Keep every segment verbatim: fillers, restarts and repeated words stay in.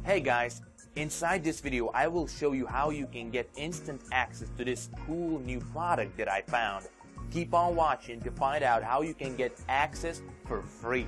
Hey guys, inside this video I will show you how you can get instant access to this cool new product that I found. Keep on watching to find out how you can get access for free.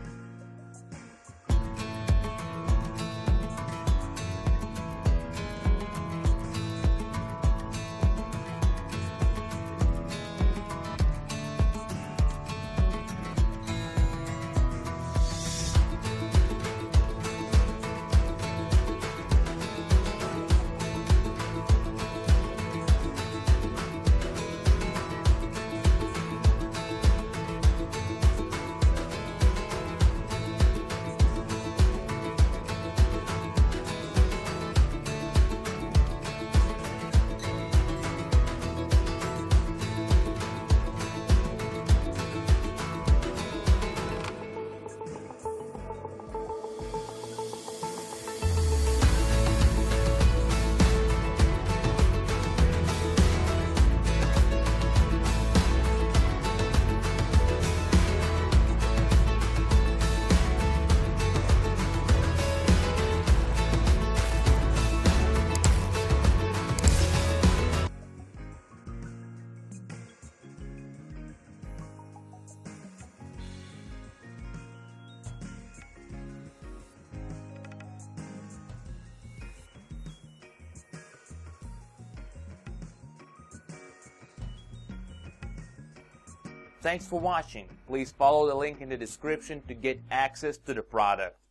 Thanks for watching. Please follow the link in the description to get access to the product.